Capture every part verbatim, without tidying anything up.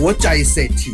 วใจเศรษฐี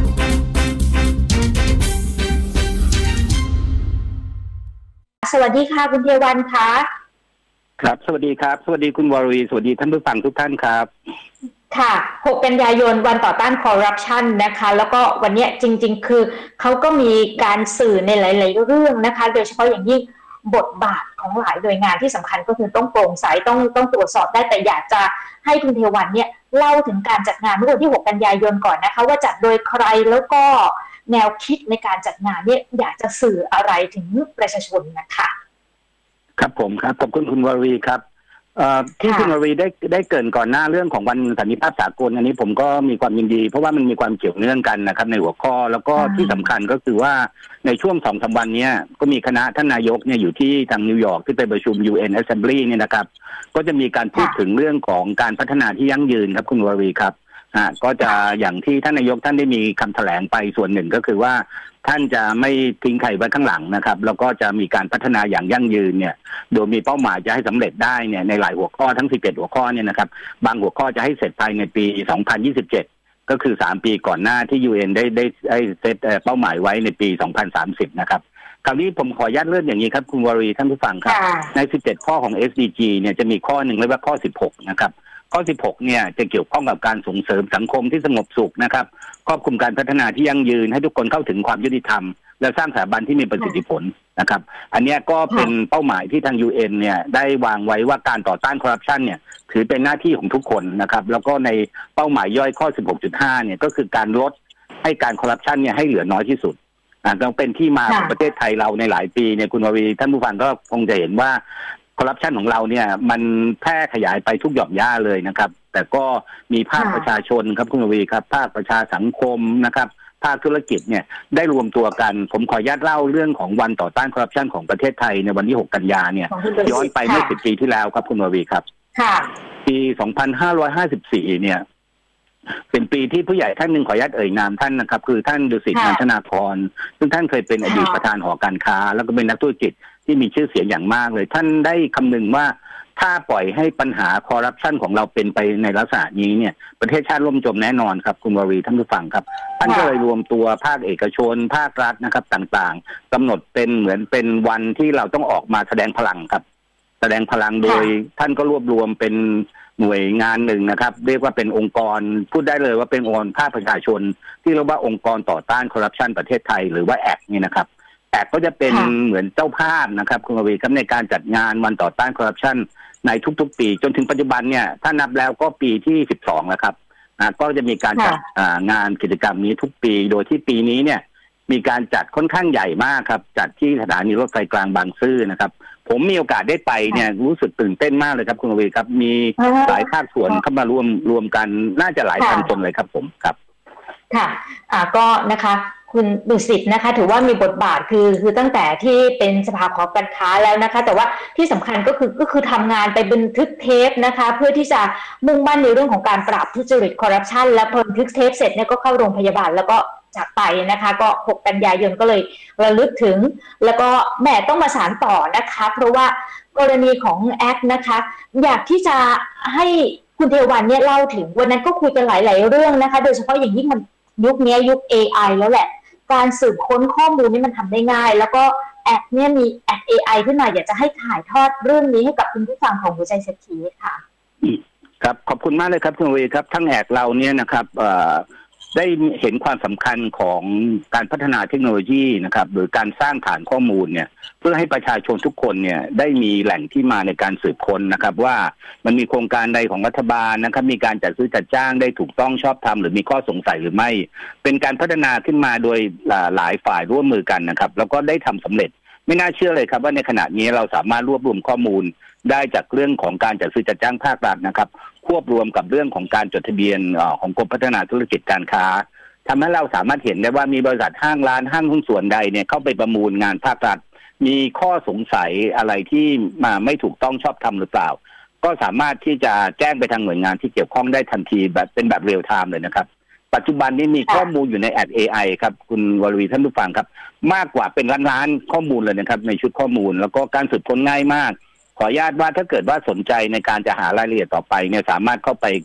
สวัสดีค่ะคุณเทวันคะครับสวัสดีครับสวัสดีคุณวรวีสวัสดีท่านผู้ฟังทุกท่านครับค่ะหกกันยายนวันต่อต้านคอร์รัปชันนะคะแล้วก็วันนี้จริงๆคือเขาก็มีการสื่อในหลายๆเรื่องนะคะโดยเฉพาะอย่างยิ่งบทบาทของหลายหน่วยงานที่สำคัญก็คือต้องโปร่งใสต้องต้องตรวจสอบได้แต่อยากจะให้คุณเทวันเนี่ยเล่าถึงการจัดงานเมื่อวันที่หกกันยายนก่อนนะคะว่าจัดโดยใครแล้วก็แนวคิดในการจัดงานเนี่ยอยากจะสื่ออะไรถึงประชาชนนะคะครับผมครับขอบคุณคุณวรวีครับที่คุณวรวีได้ได้เกริ่นก่อนหน้าเรื่องของวันสันติภาพสากลอันนี้ผมก็มีความยินดีเพราะว่ามันมีความเกี่ยวเนื่องกันนะครับในหัวข้อแล้วก็ที่สำคัญก็คือว่าในช่วงสองสามวันนี้ก็มีคณะท่านนายกเนี่ยอยู่ที่ทางนิวยอร์กที่ไปประชุม ยู เอ็น Assembly เนี่ยนะครับก็จะมีการพูดถึงเรื่องของการพัฒนาที่ยั่งยืนครับคุณวรวีครับอ่าก็จะอย่างที่ท่านนายกท่านได้มีคำแถลงไปส่วนหนึ่งก็คือว่าท่านจะไม่ทิ้งใครไว้ข้างหลังนะครับแล้วก็จะมีการพัฒนาอย่างยั่งยืนเนี่ยโดยมีเป้าหมายจะให้สำเร็จได้เนี่ยในหลายหัวข้อทั้งสิบเอ็ดหัวข้อเนี่ยนะครับบางหัวข้อจะให้เสร็จภายในปีสองพันยี่สิบเจ็ดก็คือสามปีก่อนหน้าที่ ยู เอ็น ได้ได้ได้เซตเป้าหมายไว้ในปีสองพันสามสิบนะครับคราวนี้ผมขออนุญาตเลื่อนอย่างนี้ครับคุณวรีท่านผู้ฟังครับในสิบเจ็ดข้อของ เอส ดี จี เนี่ยจะมีข้อหนึ่งเรียกว่าข้อสิบหกนะครับข้อสิบหกเนี่ยจะเกี่ยวข้องกับการส่งเสริมสังคมที่สงบสุขนะครับครอบคลุมการพัฒนาที่ยั่งยืนให้ทุกคนเข้าถึงความยุติธรรมและสร้างสถาบันที่มีประสิทธิผลนะครับอันนี้ก็เป็นเป้าหมายที่ทาง ยู เอ็น เนี่ยได้วางไว้ว่าการต่อต้านคอร์รัปชันเนี่ยถือเป็นหน้าที่ของทุกคนนะครับแล้วก็ในเป้าหมายย่อยข้อ สิบหกจุดห้า เนี่ยก็คือการลดให้การคอร์รัปชันเนี่ยให้เหลือน้อยที่สุดอ่าต้องเป็นที่มาของประเทศไทยเราในหลายปีเนี่ยคุณวรีท่านผู้ฟังก็คงจะเห็นว่าคอร์รัปชันของเราเนี่ยมันแพร่ขยายไปทุกหย่อมย่าเลยนะครับแต่ก็มีภาคประชาชนครับคุณวรีครับภาคประชาสังคมนะครับภาคธุรกิจเนี่ยได้รวมตัวกันผมขออนุญาตเล่าเรื่องของวันต่อต้านคอร์รัปชันของประเทศไทยในวันที่หกกันยาเนี่ยย้อนไปเมื่อสิบปีที่แล้วครับคุณวรีครับปีสองพันห้าร้อยห้าสิบสี่เนี่ยเป็นปีที่ผู้ใหญ่ท่านหนึ่งขออนุญาตเอ่ยนามท่านนะครับคือท่านดุสิตนันทนาภรณ์ซึ่งท่านเคยเป็นอดีตประธานหอการค้าแล้วก็เป็นนักธุรกิจที่มีชื่อเสียงอย่างมากเลยท่านได้คำนึงว่าถ้าปล่อยให้ปัญหาคอร์รัปชันของเราเป็นไปในลักษณะนี้เนี่ยประเทศชาติล่มจมแน่นอนครับคุณวรีท่านผู้ฟังครับท่านก็เลยรวมตัวภาคเอกชนภาครัฐนะครับต่างๆกำหนดเป็นเหมือนเป็นวันที่เราต้องออกมาแสดงพลังครับแสดงพลังโดยท่านก็รวบรวมเป็นหน่วยงานหนึ่งนะครับเรียกว่าเป็นองค์กรพูดได้เลยว่าเป็นองค์กรภาคประชาชนที่เรียกว่าองค์กรต่อต้านคอร์รัปชันประเทศไทยหรือว่าแอคนี่นะครับแอคก็จะเป็นเหมือนเจ้าภาพนะครับคุณวรีครับในการจัดงานวันต่อต้านคอร์รัปชันในทุกๆปีจนถึงปัจจุบันเนี่ยถ้านับแล้วก็ปีที่สิบสองแล้วครับอ่าก็จะมีการจัดงานกิจกรรมนี้ทุกปีโดยที่ปีนี้เนี่ยมีการจัดค่อนข้างใหญ่มากครับจัดที่สถานีรถไฟกลางบางซื่อนะครับผมมีโอกาสได้ไปเนี่ยรู้สึกตื่นเต้นมากเลยครับคุณวีครับมีหลายภาคส่วนเข้ามารวมรวมกันน่าจะหลายพันคนเลยครับผมครับค่ะอ่าก็นะคะคุณดุสิตนะคะถือว่ามีบทบาทคือคือตั้งแต่ที่เป็นสภาหอการค้าแล้วนะคะแต่ว่าที่สำคัญก็คือก็คือทำงานไปบันทึกเทปนะคะเพื่อที่จะมุ่งมั่นในเรื่องของการปราบทุจริตคอร์รัปชันและพอบันทึกเทปเสร็จเนี่ยก็เข้าโรงพยาบาลแล้วก็จากไปนะคะก็หกกันยายนก็เลยระลึกถึงแล้วก็แม่ต้องมาสานต่อนะคะเพราะว่ากรณีของแอคนะคะอยากที่จะให้คุณเทวันเนี่ยเล่าถึงวันนั้นก็คุยกันหลายๆเรื่องนะคะโดยเฉพาะอย่างยิ่งมันยุคนี้ยุค เอ ไอ แล้วแหละการสืบค้นข้อมูลนี่มันทำได้ง่ายแล้วก็แอคเนี่ยมีแอค เอ ไอ ขึ้นมาอยากจะให้ถ่ายทอดเรื่องนี้ให้กับคุณผู้ฟังของหัวใจเศรษฐีค่ะครับขอบคุณมากเลยครับคุณวีครับทั้งแอคเราเนี่ยนะครับได้เห็นความสำคัญของการพัฒนาเทคโนโลยีนะครับหรือการสร้างฐานข้อมูลเนี่ยเพื่อให้ประชาชนทุกคนเนี่ยได้มีแหล่งที่มาในการสืบค้นนะครับว่ามันมีโครงการใดของรัฐบาลนะครับมีการจัดซื้อจัดจ้างได้ถูกต้องชอบธรรมหรือมีข้อสงสัยหรือไม่เป็นการพัฒนาขึ้นมาโดยหลายฝ่ายร่วมมือกันนะครับแล้วก็ได้ทำสำเร็จไม่น่าเชื่อเลยครับว่าในขณะนี้เราสามารถรวบรวมข้อมูลได้จากเรื่องของการจัดซื้อจัดจ้างภาครัฐนะครับควบรวมกับเรื่องของการจดทะเบียนของกรมพัฒนาธุรกิจการค้าทำให้เราสามารถเห็นได้ว่ามีบริษัทห้างร้านห้างหุ้นส่วนใดเนี่ยเข้าไปประมูลงานภาครัฐมีข้อสงสัยอะไรที่มาไม่ถูกต้องชอบธรรมหรือเปล่าก็สามารถที่จะแจ้งไปทางหน่วยงานที่เกี่ยวข้องได้ทันทีแบบเป็นแบบเรียลไทม์เลยนะครับปัจจุบันนี้มีข้อมูลอยู่ในแอป เอ ไอ ครับคุณวรวีท่านผู้ฟังครับมากกว่าเป็นล้านๆข้อมูลเลยนะครับในชุดข้อมูลแล้วก็การสืบค้นง่ายมากขออนุญาตว่าถ้าเกิดว่าสนใจในการจะหารายละเอียดต่อไปเนี่ยสามารถเข้าไป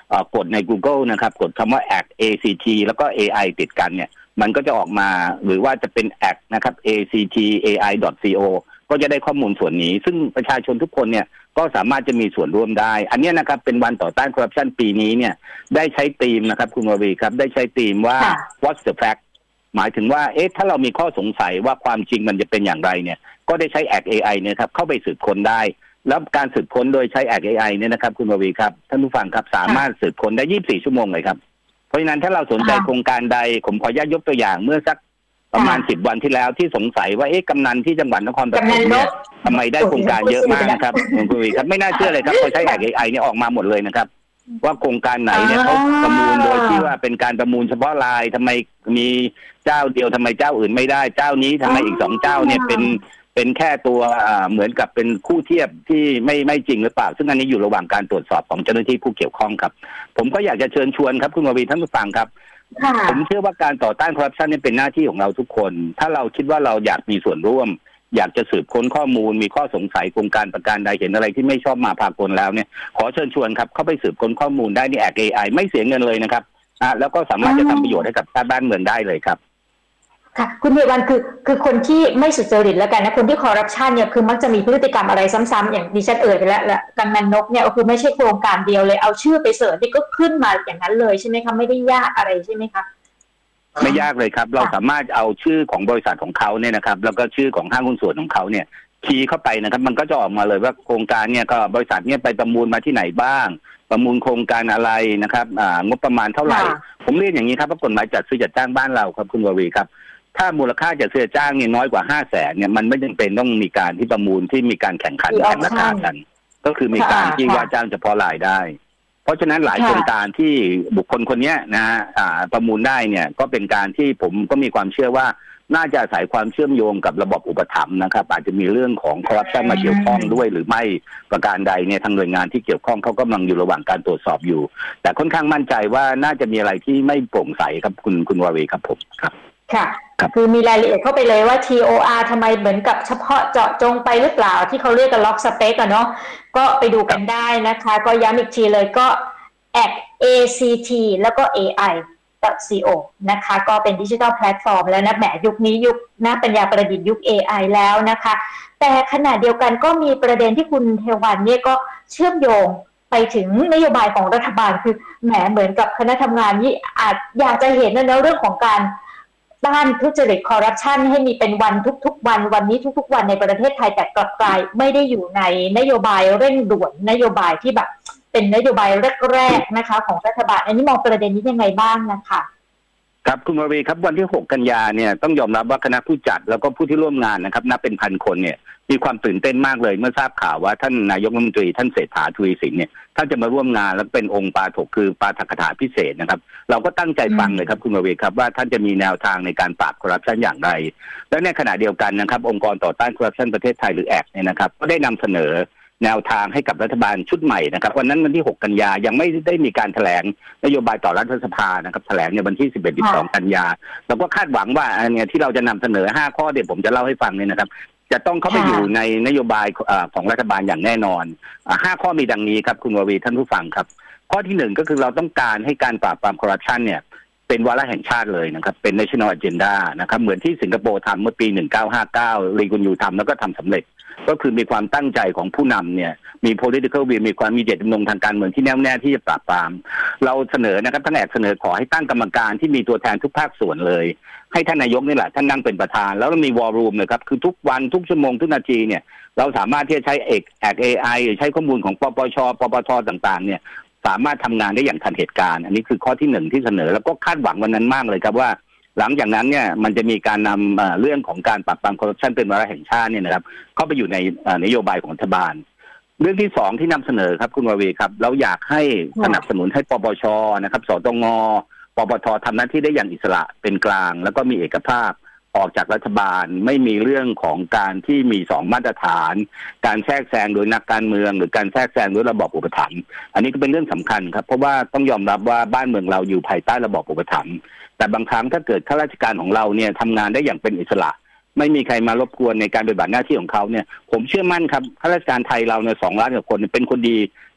กดใน Google นะครับกดคำว่า Act เอ ซี ที แล้วก็ เอ ไอ ติดกันเนี่ยมันก็จะออกมาหรือว่าจะเป็น Act นะครับ เอ ซี ที เอ ไอ ดอท ซี โอ ก็จะได้ข้อมูลส่วนนี้ซึ่งประชาชนทุกคนเนี่ยก็สามารถจะมีส่วนร่วมได้อันนี้นะครับเป็นวันต่อต้านคอร์รัปชันปีนี้เนี่ยได้ใช้ธีมนะครับคุณวรีครับได้ใช้ธีมว่า What's the fact หมายถึงว่าเอ๊ะถ้าเรามีข้อสงสัยว่าความจริงมันจะเป็นอย่างไรเนี่ยก็ได้ใช้ Act เอ ไอ เนี่ยครับเข้าไปสืบค้นได้แล้วการสืบค้นโดยใช้ Act เอ ไอ เนี่ยนะครับคุณวรีครับท่านผู้ฟังครับสามารถสืบค้นได้ยี่สิบสี่ชั่วโมงเลยครับเพราะฉะนั้นถ้าเราสนใจโครงการใดผมขออนุญาตยกตัวอย่างเมื่อสักประมาณสิบวันที่แล้วที่สงสัยว่าเอ๊ะกำนันที่จังหวัดนครปฐมเนี่ยทำไมได้โครงการเยอะมากนะครับคุณวีครับไม่น่าเชื่อเลยครับเขาใช้ Act เอ ไอ เนี่ยออกมาหมดเลยนะครับว่าโครงการไหนเนี่ยเขาประมูลโดยที่ว่าเป็นการประมูลเฉพาะรายทำไมมีเจ้าเดียวทำไมเจ้าอื่นไม่ได้เจ้านี้ทำไมอีกสองเจ้าเนี่ยเป็นเป็นแค่ตัวเหมือนกับเป็นคู่เทียบที่ไม่ไม่จริงหรือเปล่าซึ่งอันนี้อยู่ระหว่างการตรวจสอบของเจ้าหน้าที่ผู้เกี่ยวข้องครับผมก็อยากจะเชิญชวนครับคุณววีท่านผู้ฟังครับผมเชื่อว่าการต่อต้านคอร์รัปชันนี่เป็นหน้าที่ของเราทุกคนถ้าเราคิดว่าเราอยากมีส่วนร่วมอยากจะสืบค้นข้อมูลมีข้อสงสัยโครงการประการใดเห็นอะไรที่ไม่ชอบมาพากลแล้วเนี่ยขอเชิญชวนครับเข้าไปสืบค้นข้อมูลได้ใน Act เอ ไอ ไม่เสียเงินเลยนะครับอ่ะแล้วก็สามารถจะทำประโยชน์ให้กับชาติบ้านเมืองได้เลยครับค่ะคุณเทวันคือคือคนที่ไม่สุจริตแล้วกันนะคนที่คอร์รัปชันเนี่ยคือมักจะมีพฤติกรรมอะไรซ้ำๆอย่างดิฉันเอ่ยไปแล้วและกำนันนกเนี่ยก็คือไม่ใช่โครงการเดียวเลยเอาชื่อไปเสิร์ชนี่ก็ขึ้นมาอย่างนั้นเลยใช่ไหมคะไม่ได้ยากอะไรใช่ไหมคะไม่ยากเลยครับเราสามารถเอาชื่อของบริษัทของเขาเนี่ยนะครับแล้วก็ชื่อของห้างหุ้นส่วนของเขาเนี่ยคีย์เข้าไปนะครับมันก็จะออกมาเลยว่าโครงการเนี่ยก็บริษัทเนี่ยไปประมูลมาที่ไหนบ้างประมูลโครงการอะไรนะครับอ่างบประมาณเท่าไหร่ผมเรียนอย่างนี้ครับว่ากฎหมายจัดซื้อจัดจ้างบ้านเราครับคุณวรีครับถ้ามูลค่าจัดซื้อจัดจ้างเนี่ยน้อยกว่าห้าแสนเนี่ยมันไม่จำเป็นต้องมีการที่ประมูลที่มีการแข่งขันแข่งราคากันก็คือมีการที่ว่าจ้างเฉพาะรายได้เพราะฉะนั้นหลายโครงการที่บุคคลคนนี้นะฮะประมูลได้เนี่ยก็เป็นการที่ผมก็มีความเชื่อว่าน่าจะอาศัยความเชื่อมโยงกับระบบอุปถัมภ์นะครับอาจจะมีเรื่องของคอร์รัปชันมาเกี่ยวข้องด้วยหรือไม่ประการใดเนี่ยทางหน่วยงานที่เกี่ยวข้องเขากำลังอยู่ระหว่างการตรวจสอบอยู่แต่ค่อนข้างมั่นใจว่าน่าจะมีอะไรที่ไม่โปร่งใสครับคุณคุณวารีครับผมครับค่ะคือมีรายละเอียดเข้าไปเลยว่า ที โอ อาร์ ทำไมเหมือนกับเฉพาะเจาะจงไปหรือเปล่าที่เขาเรียกกันล็อกสเปกอะเนาะก็ไปดูกันได้นะคะก็ย้ำอีกทีเลยก็ Act เอ ซี ที แล้วก็ เอ ไอ ดอท ซี โอ นะคะก็เป็นดิจิทัลแพลตฟอร์มแล้วนะแหมยุคนี้ยุคนะปัญญาประดิษฐ์ยุค เอ ไอ แล้วนะคะแต่ขณะเดียวกันก็มีประเด็นที่คุณเทวันเนี่ยก็เชื่อมโยงไปถึงนโยบายของรัฐบาลคือแหมเหมือนกับคณะทำงานนี่อาจอยากจะเห็นนะเรื่องของการต้านทุจริตคอร์รัปชันให้มีเป็นวันทุกๆวันวันนี้ทุกๆวันในประเทศไทยแต่กลับกลายไม่ได้อยู่ในนโยบายเร่งด่วนนโยบายที่แบบเป็นนโยบายแรกๆนะคะของรัฐบาลอันนี้มองประเด็นนี้ยังไงบ้างนะคะครับคุณวรีครับวันที่หกกันยาเนี่ยต้องยอมรับว่าคณะผู้จัดแล้วก็ผู้ที่ร่วมงานนะครับนับเป็นพันคนเนี่ยมีความตื่นเต้นมากเลยเมื่อทราบข่าวว่าท่านนายกรัฐมนตรีท่านเศรษฐาทวีสินเนี่ยท่านจะมาร่วมงานแล้วเป็นองค์ปาฐกคือปาฐกถาพิเศษนะครับเราก็ตั้งใจฟังเลยครับคุณวรีครับว่าท่านจะมีแนวทางในการปราบคอร์รัปชันอย่างไรและในขณะเดียวกันนะครับองค์กรต่อต้านคอร์รัปชันประเทศไทยหรือ แอคต์ เนี่ยนะครับก็ได้นำเสนอแนวทางให้กับรัฐบาลชุดใหม่นะครับวันนั้นวันที่หกกันยายังไม่ได้มีการแถลงนโยบายต่อรัฐสภานะครับแถลงในวันที่สิบเอ็ด สิบสองกันยาเราก็คาดหวังว่าอันนี้ที่เราจะนำเสนอห้าข้อเดี๋ยวผมจะเล่าให้ฟังเนี่ยนะครับจะต้องเข้าไปอยู่ในนโยบายของรัฐบาลอย่างแน่นอนห้าข้อมีดังนี้ครับคุณวรีท่านผู้ฟังครับข้อที่หนึ่งก็คือเราต้องการให้การปราบปรามคอร์รัปชันเนี่ยเป็นวาระแห่งชาติเลยนะครับเป็น national agenda นะครับเหมือนที่สิงคโปร์ทำเมื่อปีหนึ่งเก้าห้าเก้าลีกุนยูทำแล้วก็ทำสำเร็จก็คือมีความตั้งใจของผู้นำเนี่ยมี political will มีความมีเจตจำนงทางการเมืองที่แน่วแน่ที่จะปราบปรามเราเสนอนะครับทั้งแอกเสนอขอให้ตั้งกรรมการที่มีตัวแทนทุกภาคส่วนเลยให้ท่านนายกนี่แหละท่านนั่งเป็นประธานแล้วก็มีวอลลุ่มนะครับคือทุกวันทุกชั่วโมงทุกนาทีเนี่ยเราสามารถที่จะใช้เอกแอก เอ ไอ ใช้ข้อมูลของปปชปปทต่างๆเนี่ยสามารถทำงานได้อย่างทันเหตุการณ์อันนี้คือข้อที่หนึ่งที่เสนอแล้วก็คาดหวังวันนั้นมากเลยครับว่าหลังจากนั้นเนี่ยมันจะมีการนำเรื่องของการปราบปรามคอร์รัปชันเป็นวาระแห่งชาติเนี่ยนะครับเข้าไปอยู่ในนโยบายของรัฐบาลเรื่องที่สองที่นำเสนอครับคุณวรีครับเราอยากให้สนับสนุนให้ปปชนะครับสตงปปททำหน้าที่ได้อย่างอิสระเป็นกลางแล้วก็มีเอกภาพออกจากรัฐบาลไม่มีเรื่องของการที่มีสองมาตรฐานการแทรกแซงโดยนักการเมืองหรือการแทรกแซงด้วยระบอบอุปถัมภ์อันนี้ก็เป็นเรื่องสำคัญครับเพราะว่าต้องยอมรับว่าบ้านเมืองเราอยู่ภายใต้ระบอบอุปถัมภ์แต่บางครั้งถ้าเกิดข้าราชการของเราเนี่ยทำงานได้อย่างเป็นอิสระไม่มีใครมารบกวนในการปฏิบัติหน้าที่ของเขาเนี่ยผมเชื่อมั่นครับข้าราชการไทยเราเนี่ยสองล้านกว่าคนเป็นคนดี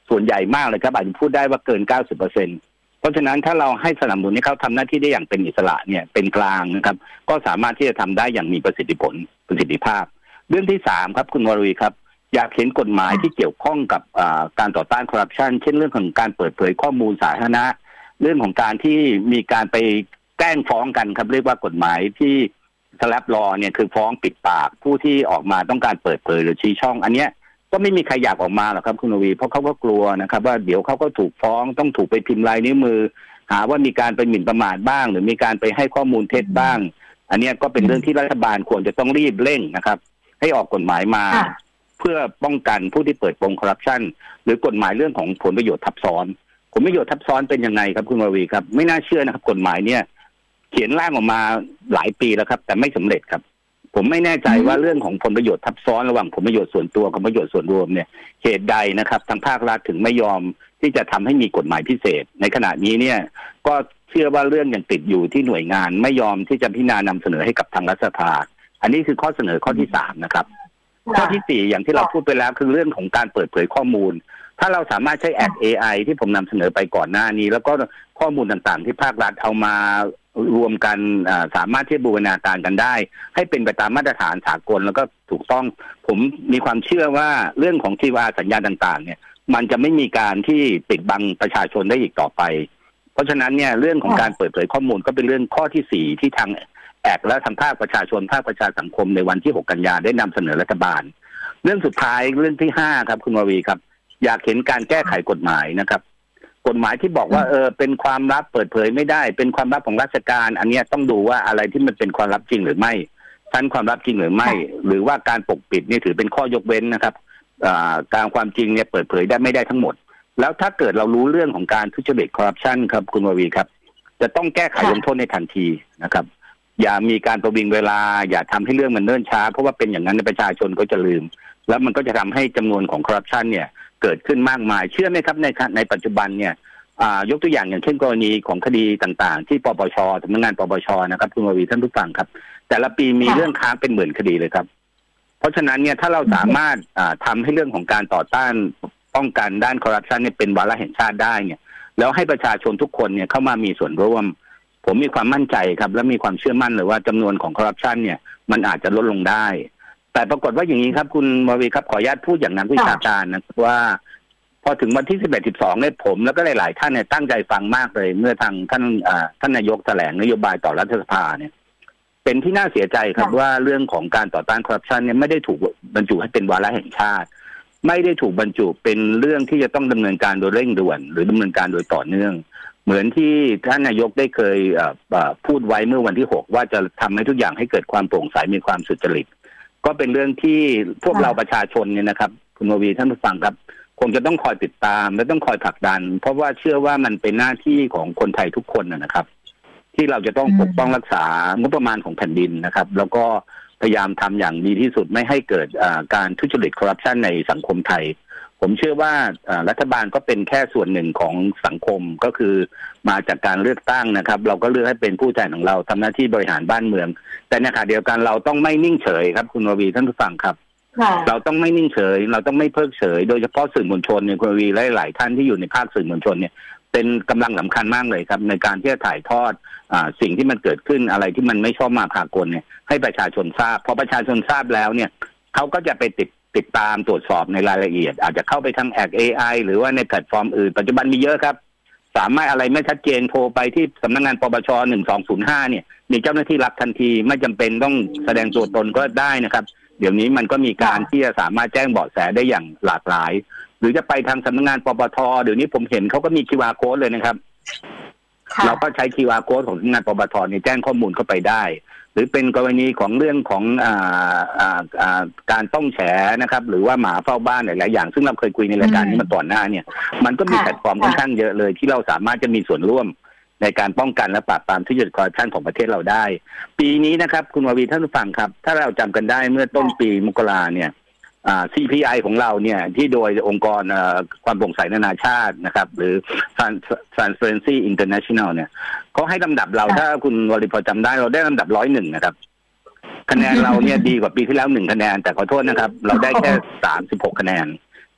ส่วนใหญ่มากเลยครับอาจจะพูดได้ว่าเกิน เก้าสิบเปอร์เซ็นต์ เพราะฉะนั้นถ้าเราให้สนับสนุนให้เขาทำหน้าที่ได้อย่างเป็นอิสระเนี่ยเป็นกลางนะครับก็สามารถที่จะทำได้อย่างมีประสิทธิผลประสิทธิภาพเรื่องที่สามครับคุณวรวีครับอยากเห็นกฎหมายที่เกี่ยวข้องกับการต่อต้านคอร์รัปชันเช่นเรื่องของการเปิดเผยข้อมูลสาธารณะเรื่องของการที่มีการไปแกล้งฟ้องกันครับเรียกว่ากฎหมายที่สแลปลอเนี่ยคือฟ้องปิดปากผู้ที่ออกมาต้องการเปิดเผยหรือชี้ช่องอันเนี้ยก็ไม่มีใครอยากออกมาหรอกครับคุณวรวีเพราะเขาก็กลัวนะครับว่าเดี๋ยวเขาก็ถูกฟ้องต้องถูกไปพิมพ์ลายนิ้วมือหาว่ามีการไปหมิ่นประมาทบ้างหรือมีการไปให้ข้อมูลเท็จบ้างอันนี้ก็เป็นเรื่องที่รัฐบาลควรจะต้องรีบเร่งนะครับให้ออกกฎหมายมาเพื่อป้องกันผู้ที่เปิดโปงคอร์รัปชันหรือกฎหมายเรื่องของผลประโยชน์ทับซ้อนผลประโยชน์ทับซ้อนเป็นยังไงครับคุณวรวีครับไม่น่าเชื่อนะครับกฎหมายเนี่ยเขียนร่างออกมาหลายปีแล้วครับแต่ไม่สำเร็จครับผมไม่แน่ใจว่าเรื่องของผลประโยชน์ทับซ้อนระหว่างผลประโยชน์ส่วนตัวกับผลประโยชน์ส่วนรวมเนี่ยเหตุใดนะครับทางภาครัฐถึงไม่ยอมที่จะทำให้มีกฎหมายพิเศษในขณะนี้เนี่ยก็เชื่อว่าเรื่องยังติดอยู่ที่หน่วยงานไม่ยอมที่จะพิจารณานำเสนอให้กับทางรัฐสภาอันนี้คือข้อเสนอข้อที่สามนะครับข้อที่สี่อย่างที่เราพูดไปแล้วคือเรื่องของการเปิดเผยข้อมูลถ้าเราสามารถใช้แอป เอ ไอ ที่ผมนำเสนอไปก่อนหน้านี้แล้วก็ข้อมูลต่างๆที่ภาครัฐเอามารวมกันสามารถที่บูรณาการกันได้ให้เป็นไปตามมาตรฐานสากลแล้วก็ถูกต้องผมมีความเชื่อว่าเรื่องของ ที อาร์ สัญญาต่างๆเนี่ยมันจะไม่มีการที่ปิดบังประชาชนได้อีกต่อไปเพราะฉะนั้นเนี่ยเรื่องของการเปิดเผยข้อมูลก็เป็นเรื่องข้อที่สี่ที่ทางแอกและทางภาคประชาชนภาคประชาสังคมในวันที่หกกันยาได้นำเสนอรัฐบาลเรื่องสุดท้ายเรื่องที่ห้าครับคุณวรวีครับอยากเห็นการแก้ไขกฎหมายนะครับกฎหมายที่บอกว่าเออเป็นความลับเปิดเผยไม่ได้เป็นความลับของราชการอันนี้ต้องดูว่าอะไรที่มันเป็นความลับจริงหรือไม่ชั้นความลับจริงหรือไม่หรือว่าการปกปิดนี่ถือเป็นข้อยกเว้นนะครับการความจริงเนี่ยเปิดเผยได้ไม่ได้ทั้งหมดแล้วถ้าเกิดเรารู้เรื่องของการทุจริตคอร์รัปชันครับคุณวรวีครับจะต้องแก้ไขลงโทษในทันทีนะครับอย่ามีการประวิงเวลาอย่าทำให้เรื่องมันเนิ่นช้าเพราะว่าเป็นอย่างนั้นประชาชนก็จะลืมแล้วมันก็จะทำให้จำนวนของคอร์รัปชันเนี่ยเกิดขึ้นมากมายเชื่อไหมครับในในปัจจุบันเนี่ยยกตัวอย่างอย่างเช่นกรณีของคดีต่างๆที่ปปชสำนักงานปปชนะครับคุณวรวีท่านผู้ฟังครับแต่ละปีมีเรื่องค้างเป็นหมื่นคดีเลยครับเพราะฉะนั้นเนี่ยถ้าเราสามารถทำให้เรื่องของการต่อต้านป้องกันด้านคอร์รัปชันเนี่ยเป็นวาระแห่งชาติได้เนี่ยแล้วให้ประชาชนทุกคนเนี่ยเข้ามามีส่วนร่วมผมมีความมั่นใจครับและมีความเชื่อมั่นเลยว่าจำนวนของคอร์รัปชันเนี่ยมันอาจจะลดลงได้แต่ปรากฏว่าอย่างนี้ครับคุณวรวีครับขออนุญาตพูดอย่างนักวิชาการนะว่าพอถึงวันที่สิบเอ็ด สิบสองเนี่ยผมแล้วก็หลายๆท่านเนี่ยตั้งใจฟังมากเลยเมื่อทางท่านท่านนายกแถลงนโยบายต่อรัฐสภาเนี่ยเป็นที่น่าเสียใจครับว่าเรื่องของการต่อต้านคอร์รัปชันเนี่ยไม่ได้ถูกบรรจุให้เป็นวาระแห่งชาติไม่ได้ถูกบรรจุเป็นเรื่องที่จะต้องดำเนินการโดยเร่งด่วนหรือดำเนินการโดยต่อเนื่องเหมือนที่ท่านนายกได้เคยพูดไว้เมื่อวันที่หกว่าจะทำให้ทุกอย่างให้เกิดความโปร่งใสมีความสุจริตก็เป็นเรื่องที่พวกเราประชาชนเนี่ยนะครับคุณวรวีท่านผู้ฟังครับคงจะต้องคอยติดตามและต้องคอยผลักดันเพราะว่าเชื่อว่ามันเป็นหน้าที่ของคนไทยทุกคนนะครับที่เราจะต้องปกป้องรักษางบประมาณของแผ่นดินนะครับแล้วก็พยายามทำอย่างดีที่สุดไม่ให้เกิดการทุจริตคอร์รัปชันในสังคมไทยผมเชื่อว่ารัฐบาลก็เป็นแค่ส่วนหนึ่งของสังคมก็คือมาจากการเลือกตั้งนะครับเราก็เลือกให้เป็นผู้แทนของเราทำหน้าที่บริหารบ้านเมืองแต่ในขณะเดียวกันเราต้องไม่นิ่งเฉยครับคุณวรวีท่านผู้ฟังครับเราต้องไม่นิ่งเฉยเราต้องไม่เพิกเฉยโดยเฉพาะสื่อมวลชนเนี่ยคุณวรวีและหลายท่านที่อยู่ในภาคสื่อมวลชนเนี่ยเป็นกำลังสำคัญมากเลยครับในการที่จะถ่ายทอดอ่าสิ่งที่มันเกิดขึ้นอะไรที่มันไม่ชอบมาพากลเนี่ยให้ประชาชนทราบพอประชาชนทราบแล้วเนี่ยเขาก็จะไปติดติดตามตรวจสอบในรายละเอียดอาจจะเข้าไปทางแอค เอ ไอ หรือว่าในแพลตฟอร์มอื่นปัจจุบันมีเยอะครับสามารถอะไรไม่ชัดเจนโทรไปที่สำนักงานปปชหนึ่งสองศูนย์ห้าเนี่ยมีเจ้าหน้าที่รับทันทีไม่จำเป็นต้องแสดงตัวตนก็ได้นะครับเดี๋ยวนี้มันก็มีการที่จะสามารถแจ้งเบาะแสได้อย่างหลากหลายหรือจะไปทางสำนักงานปปชเดี๋ยวนี้ผมเห็นเขาก็มี คิว อาร์ Code เลยนะครับเราก็ใช้ คิว อาร์ Code ของสำนักงานปปชเนี่ยแจ้งข้อมูลเข้าไปได้หรือเป็นกรณีของเรื่องของอ่าอ่าอ่าการต้องแฉนะครับหรือว่าหมาเฝ้าบ้านหลายๆอย่างซึ่งเราเคยคุยในรายการนี้มาก่อนหน้าเนี่ยมันก็มีแพลตฟอร์มค่อนข้างเยอะเลยที่เราสามารถจะมีส่วนร่วมในการป้องกันและปราบปรามทุจริตคอร์รัปชันของประเทศเราได้ปีนี้นะครับคุณวรวีท่านผู้ฟังครับถ้าเราจำกันได้เมื่อต้นปีมกราเนี่ยอ่า ซี พี ไอ ของเราเนี่ยที่โดยองค์กรความโปร่งใสนานาชาตินะครับหรือ Transparency International เนี่ยเขาให้ลำดับเราถ้าคุณวริพรจำได้เราได้ลำดับร้อยหนึ่งนะครับคะแนนเราเนี่ยดีกว่าปีที่แล้วหนึ่งคะแนนแต่ขอโทษนะครับเราได้แค่สามสิบหกคะแนน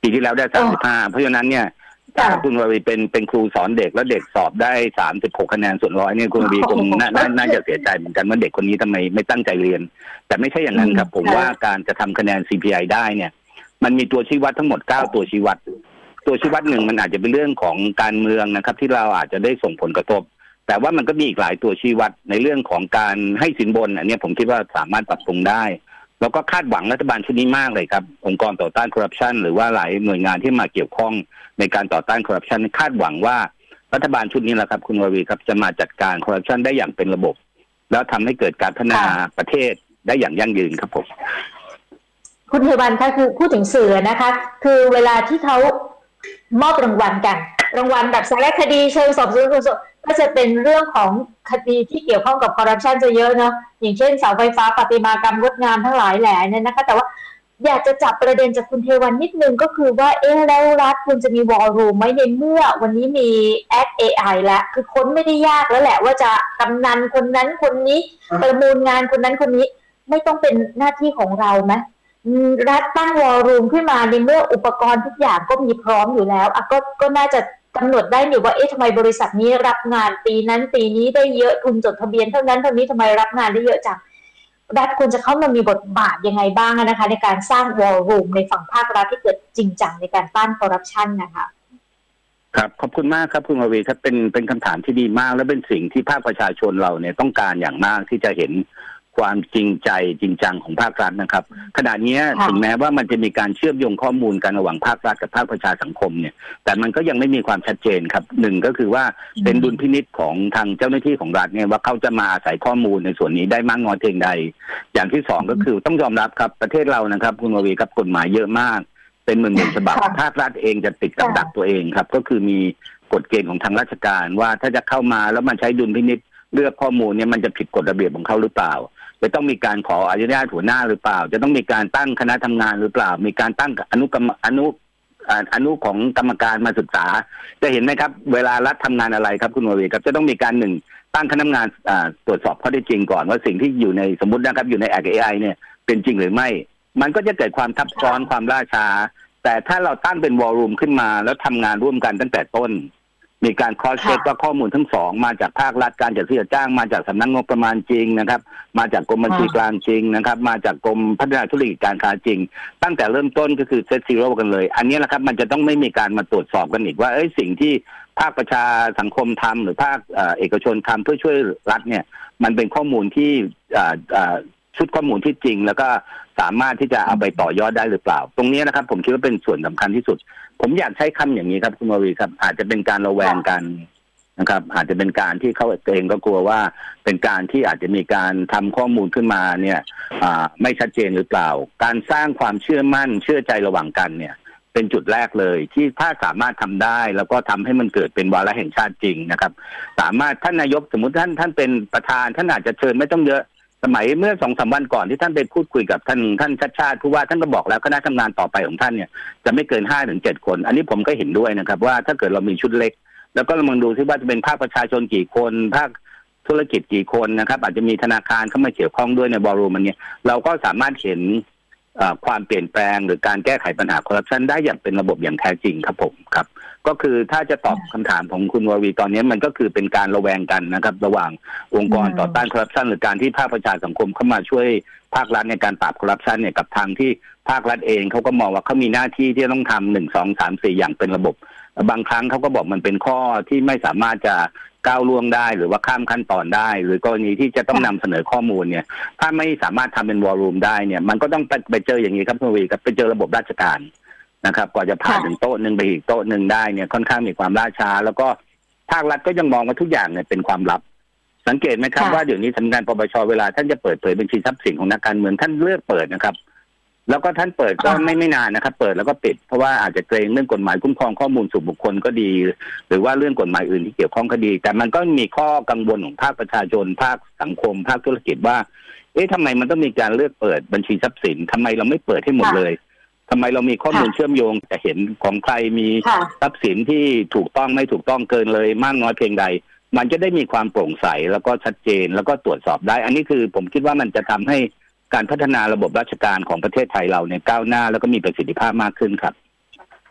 ปีที่แล้วได้สามสิบห้าเพราะฉะนั้นเนี่ยถ้าคุณวรีเป็นเป็นครูสอนเด็กแล้วเด็กสอบได้สามสิบหกคะแนนส่วนร้อยเนี่ยคุณวรีคงน่าน่าจะเสียใจเหมือนกันว่าเด็กคนนี้ทำไมไม่ตั้งใจเรียนแต่ไม่ใช่อย่างนั้นครับผมว่าการจะทำคะแนน ซี พี ไอ ได้เนี่ยมันมีตัวชี้วัดทั้งหมดเก้าตัวชี้วัดตัวชี้วัดหนึ่งมันอาจจะเป็นเรื่องของการเมืองนะครับที่เราอาจจะได้ส่งผลกระทบแต่ว่ามันก็มีอีกหลายตัวชี้วัดในเรื่องของการให้สินบนอันนี้ผมคิดว่าสามารถปรับปรุงได้แล้วก็คาดหวังรัฐบาลชุดนี้มากเลยครับองค์กรต่อต้านคอร์รัปชันหรือว่าหลายหน่วยงานที่มาเกี่ยวข้องในการต่อต้านคอร์รัปชันคาดหวังว่ารัฐบาลชุดนี้แหละครับคุณวรีครับจะมาจัดการคอร์รัปชันได้อย่างเป็นระบบแล้วทำให้เกิดการพัฒนาประเทศได้อย่างยั่งยืนครับผมคุณเทวันคะคือพูดถึงสื่อนะคะคือเวลาที่เขามอบรางวัลกันรางวัลแบบสารคดีเชิงสอบสวนก็จะเป็นเรื่องของคดีที่เกี่ยวข้องกับคอร์รัปชันจะเยอะเนาะอย่างเช่นเสาไฟฟ้าประติมากรรมงดงามทั้งหลายแหล่เนี่ยนะคะแต่ว่าอยากจะจับประเด็นจากคุณเทวันนิดนึงก็คือว่าเอ๊ะแล้วรัฐควรจะมีวอลลุ่มไหมในเมื่อวันนี้มีแอด เอ ไอ แล้วคือค้นไม่ได้ยากแล้วแหละว่าจะกำนันคนนั้นคนนี้ประมูลงานคนนั้นคนนี้ไม่ต้องเป็นหน้าที่ของเราไหมรัฐตั้งวอลลุ่มขึ้นมาในเมื่ออุปกรณ์ทุกอย่างก็มีพร้อมอยู่แล้วอ่ะก็ก็น่าจะกำหนดได้อยู่ว่าเอ๊ะทำไมบริษัทนี้รับงานปีนั้นปีนี้ได้เยอะทุนจดทะเบียนเท่านั้นเท่านี้ทำไมรับงานได้เยอะจังรัฐควรจะเข้ามามีบทบาทยังไงบ้างนะคะในการสร้างวอลลุ่มในฝั่งภาครัฐที่เกิดจริงจังในการต้านคอร์รัปชันนะคะครับขอบคุณมากครับคุณวรีครับเป็นเป็นคำถามที่ดีมากและเป็นสิ่งที่ภาคประชาชนเราเนี่ยต้องการอย่างมากที่จะเห็นความจริงใจจริงจังของภาครัฐนะครับขณะนี้ถึงแม้ว่ามันจะมีการเชื่อมโยงข้อมูลกันระหว่างภาครัฐกับภาคประชาสังคมเนี่ยแต่มันก็ยังไม่มีความชัดเจนครับหนึ่งก็คือว่าเป็นดุลพินิจของทางเจ้าหน้าที่ของรัฐเนี่ยว่าเขาจะมาอาศัยข้อมูลในส่วนนี้ได้มากน้อยเพียงใดอย่างที่สองก็คือต้องยอมรับครับประเทศเรานะครับคุณวรีกับกฎหมายเยอะมากเป็นหมื่นๆฉบับภาครัฐเองจะติดกับดักตัวเองครับก็คือมีกฎเกณฑ์ของทางราชการว่าถ้าจะเข้ามาแล้วมันใช้ดุลพินิจเลือกข้อมูลเนี่ยมันจะผิดกฎระเบียบของเขาหรือเปล่าจะต้องมีการขออนุญาตหัวหน้าหรือเปล่าจะต้องมีการตั้งคณะทำงานหรือเปล่ามีการตั้งอนุกรรมอนุอนุของกรรมการมาศึกษาจะเห็นไหมครับเวลารัฐทำงานอะไรครับคุณวรีครับจะต้องมีการหนึ่งตั้งคณะทำงานตรวจสอบข้อเท็จจริงก่อนว่าสิ่งที่อยู่ในสมมตินะครับอยู่ใน เอ ไอ เนี่ยเป็นจริงหรือไม่มันก็จะเกิดความทับซ้อนความล่าช้าแต่ถ้าเราตั้งเป็นวอลลุ่มขึ้นมาแล้วทำงานร่วมกันตั้งแต่ต้นมีการคอสเช็คว่าข้อมูลทั้งสองมาจากภาครัฐการจัดซื้อจัดจ้างมาจากสำนักงบประมาณจริงนะครับมาจากกรมบัญชีกลางจริงนะครับมาจากกรมพัฒนาธุรกิจการค้าจริงตั้งแต่เริ่มต้นก็คือเซตซีโร่กันเลยอันนี้แหละครับมันจะต้องไม่มีการมาตรวจสอบกันอีกว่าเอ้ยสิ่งที่ภาคประชาสังคมทำหรือภาคเอกชนทำเพื่อช่วยรัฐเนี่ยมันเป็นข้อมูลที่ชุดข้อมูลที่จริงแล้วก็สามารถที่จะเอาไปต่อยอดได้หรือเปล่าตรงนี้นะครับผมคิดว่าเป็นส่วนสำคัญที่สุดผมอยากใช้คำอย่างนี้ครับคุณวรีครับอาจจะเป็นการระแวงกันนะครับอาจจะเป็นการที่เขาเองก็กลัวว่าเป็นการที่อาจจะมีการทำข้อมูลขึ้นมาเนี่ยไม่ชัดเจนหรือเปล่าการสร้างความเชื่อมั่นเชื่อใจระหว่างกันเนี่ยเป็นจุดแรกเลยที่ถ้าสามารถทำได้แล้วก็ทำให้มันเกิดเป็นวาระแห่งชาติจริงนะครับสามารถท่านนายกสมมติท่านท่านเป็นประธานท่านอาจจะเชิญไม่ต้องเยอะสมัยเมื่อสองสามวันก่อนที่ท่านไปพูดคุยกับท่านท่านชัดชาติผู้ว่าท่านก็บอกแล้วคณะทำงานต่อไปของท่านเนี่ยจะไม่เกินห้าถึงเจ็ดคนอันนี้ผมก็เห็นด้วยนะครับว่าถ้าเกิดเรามีชุดเล็กแล้วก็ลองดูซิว่าจะเป็นภาคประชาชนกี่คนภาคธุรกิจกี่คนนะครับอาจจะมีธนาคารเข้ามาเกี่ยวข้องด้วยในบอลรูมมันเนี่ยเราก็สามารถเห็นความเปลี่ยนแปลงหรือการแก้ไขปัญหาคอร์รัปชันได้อย่างเป็นระบบอย่างแท้จริงครับผมครับก็คือถ้าจะตอบคำถามของคุณวรีตอนนี้มันก็คือเป็นการระแวงกันนะครับระหว่างองค์กรต่อต้านคอร์รัปชันหรือการที่ภาคประชาสังคมเข้ามาช่วยภาครัฐในการปราบคอร์รัปชันเนี่ยกับทางที่ภาครัฐเองเขาก็มองว่าเขามีหน้าที่ที่ต้องทำหนึ่งสองสามสี่อย่างเป็นระบบบางครั้งเขาก็บอกมันเป็นข้อที่ไม่สามารถจะก้าวล่วงได้หรือว่าข้ามขั้นตอนได้หรือกรณีที่จะต้องนำเสนอข้อมูลเนี่ยถ้าไม่สามารถทำเป็นวอลลุ่มได้เนี่ยมันก็ต้องไปไปเจออย่างนี้ครับคุณวรีครับไปเจอระบบราชการนะครับกว่าจะผ่านถึงโต๊ะหนึ่งไปอีกโต๊ะหนึ่งได้เนี่ยค่อนข้างมีความล่าช้าแล้วก็ภาครัฐก็ยังมองว่าทุกอย่างเนี่ยเป็นความลับสังเกตไหมครับว่าเดี๋ยวนี้สำนักงานปปชเวลาท่านจะเปิดเผยบัญชีทรัพย์สินของนักการเมืองท่านเลือกเปิดนะครับแล้วก็ท่านเปิดก็ไม่ไม่นานนะครับเปิดแล้วก็ปิดเพราะว่าอาจจะเกรงเรื่องกฎหมายคุ้มครองข้อมูลส่วนบุคคลก็ดีหรือว่าเรื่องกฎหมายอื่นที่เกี่ยวข้องก็ดีแต่มันก็มีข้อกังวลของภาคประชาชนภาคสังคมภาคธุรกิจว่าเอ๊ะทำไมมันต้องมีการเลือกเปิดบัญชีทรัพย์สินทำไมเราไม่เปิดให้หมดเลยทำไมเรามีข้อมูลเชื่อมโยงจะเห็นของใครมีทรัพย์สินที่ถูกต้องไม่ถูกต้องเกินเลยมากน้อยเพียงใดมันจะได้มีความโปร่งใสแล้วก็ชัดเจนแล้วก็ตรวจสอบได้อันนี้คือผมคิดว่ามันจะทำให้การพัฒนาระบบราชการของประเทศไทยเราเนี่ยก้าวหน้าแล้วก็มีประสิทธิภาพมากขึ้นครับ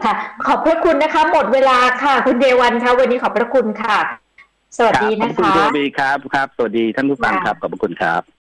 ค่ะขอบพระคุณนะคะหมดเวลาค่ะคุณเดวันค่ะวันนี้ขอบพระคุณค่ะสวัสดีนะคะขอบคุณคุณวรวีครับครับสวัสดีท่านผู้ฟังครับขอบคุณครับ